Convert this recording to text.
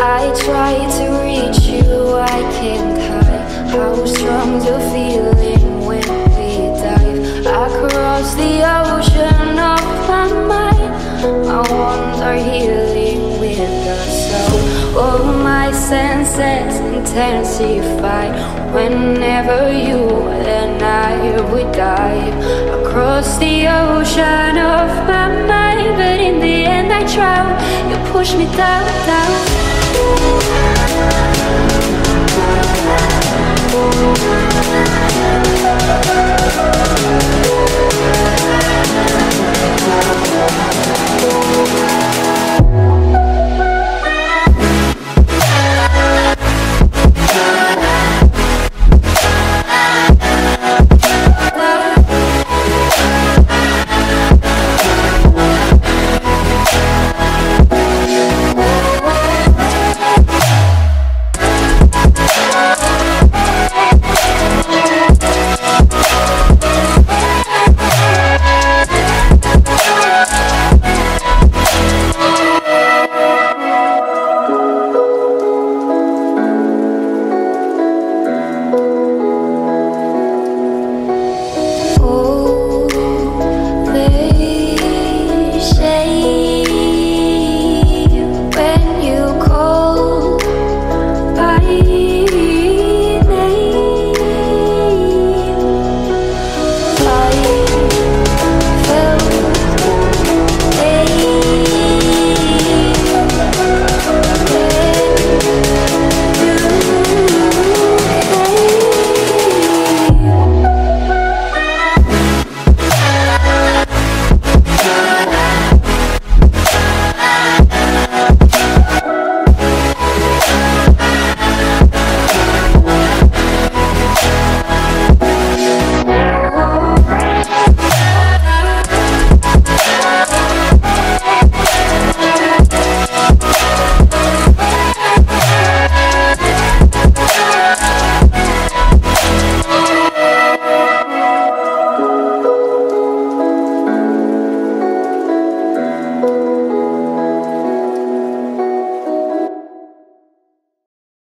I try to reach you, I can't hide how strong the feeling when we dive across the ocean of my mind. My wounds are healing with the soul. All my senses intensify whenever you and I would dive across the ocean of my mind. But in the end I drown, you push me down, down.